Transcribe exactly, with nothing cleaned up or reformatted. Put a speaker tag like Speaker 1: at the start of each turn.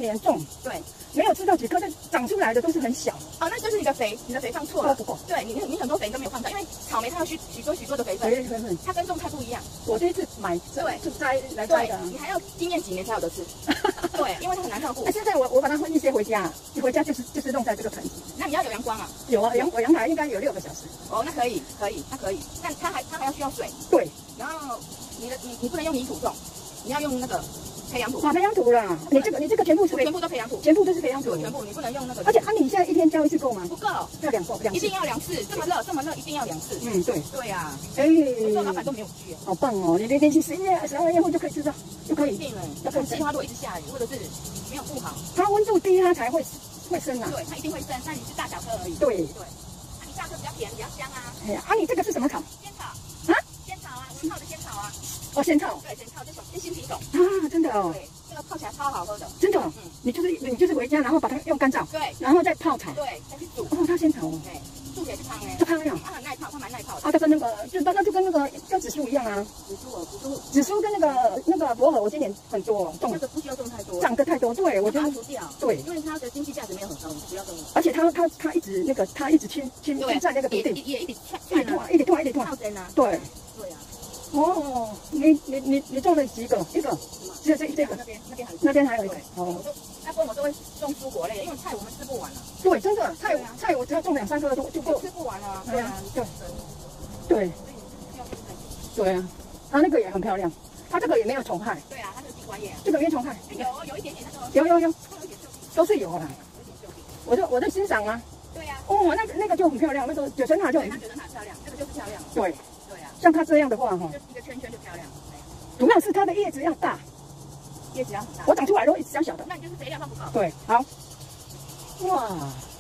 Speaker 1: 年种，
Speaker 2: 对，
Speaker 1: 没有吃到几颗，但长出来的都是很小。
Speaker 2: 哦，那就是你的肥，你的肥放错了，
Speaker 1: 不够。
Speaker 2: 对你，你很多肥都没有放到，因为草莓它要许许多许多的肥分，
Speaker 1: 肥肥分，
Speaker 2: 它跟种菜不一样。
Speaker 1: 我这一次买
Speaker 2: 对
Speaker 1: 就摘来摘的，
Speaker 2: 你还要经验几年才有得吃。对，因为它很难照顾。
Speaker 1: 现在我我把它分一些回家，回家就是就是弄在这个盆子。
Speaker 2: 那你要有阳光啊？
Speaker 1: 有啊，阳我阳台应该有六个小时。
Speaker 2: 哦，那可以，可以，它可以，但它还它还要需要水。
Speaker 1: 对，
Speaker 2: 然后你的你你不能用泥土种，你要用那个培养土。
Speaker 1: 啊，培养土啦！你这个你这个全部是
Speaker 2: 全部都培养土，
Speaker 1: 全部都是培养土，
Speaker 2: 全部你不能用那个。
Speaker 1: 而且啊，你现在一天浇一次够吗？
Speaker 2: 不够，
Speaker 1: 要两够，两次。
Speaker 2: 一定要两次，这么热这么热，一定要两次。
Speaker 1: 嗯，对。
Speaker 2: 对呀。
Speaker 1: 哎，
Speaker 2: 有时候老板都没有去。
Speaker 1: 好棒哦！你连续十一月、十二月份就可以吃到，就可以。
Speaker 2: 一定了，要看计划，如果一直下雨或者是没有布好，
Speaker 1: 它温度低，它才会会生啊。
Speaker 2: 对，它一定会生，但你是大小颗而已。
Speaker 1: 对对。
Speaker 2: 啊，你大颗比较甜，比较香啊。
Speaker 1: 哎呀，啊，你这个是什么草？
Speaker 2: 仙草。
Speaker 1: 啊？
Speaker 2: 仙草啊，我们泡的仙草啊。
Speaker 1: 哦，仙草。
Speaker 2: 对，仙草这种是新品种
Speaker 1: 啊，真的哦。
Speaker 2: 对，这个泡起来超好喝的。
Speaker 1: 真的。嗯。你就是你就是回家，然后把它用干燥。
Speaker 2: 对。
Speaker 1: 然后再泡茶。
Speaker 2: 对，再去煮。
Speaker 1: 哦，它仙草哦。
Speaker 2: 对。煮起来是汤哎。
Speaker 1: 是汤呀。
Speaker 2: 它很耐泡，它蛮耐泡的。
Speaker 1: 啊，它跟那个就那那就跟那个叫紫苏一样啊。
Speaker 2: 紫苏哦，紫苏。
Speaker 1: 紫苏跟那个那个薄荷，我今年很多种。
Speaker 2: 那个不需要种太多。
Speaker 1: 长得太多，对，我觉得
Speaker 2: 除掉。对，因为它的经济价值没有很高，不要种。
Speaker 1: 而且它它它一直那个它一直侵侵侵占那个土地，
Speaker 2: 也也一直
Speaker 1: 一直拖，一直拖，一直拖。
Speaker 2: 靠针啊。
Speaker 1: 对。
Speaker 2: 对啊。
Speaker 1: 哦，你你你你种了几个？一个。只有这这个。
Speaker 2: 那边那边还
Speaker 1: 那边还有一个。哦。
Speaker 2: 那不我都会种蔬果类，因为菜我们吃不完了。
Speaker 1: 对，真的菜菜我只要种两三颗就就够，
Speaker 2: 吃不完了。
Speaker 1: 对啊，对。对。对啊，它那个也很漂亮，它这个也没有虫害。
Speaker 2: 对啊，它这个地瓜叶。这
Speaker 1: 个没虫害。
Speaker 2: 有有一点点那个。
Speaker 1: 有有有。都是有啦。我就我在欣赏啊。
Speaker 2: 对呀。
Speaker 1: 哦，那个那个就很漂亮，那个九层塔就很。
Speaker 2: 它九层塔漂亮，这个就是漂亮。
Speaker 1: 对。
Speaker 2: 对啊。
Speaker 1: 像它这样的话哈，
Speaker 2: 就一个圈圈就漂亮。
Speaker 1: 主要是它的叶子要大。
Speaker 2: 叶子要很大。
Speaker 1: 我长出来都一直小小的。
Speaker 2: 那你就是肥料放不够。
Speaker 1: 对，好。哇。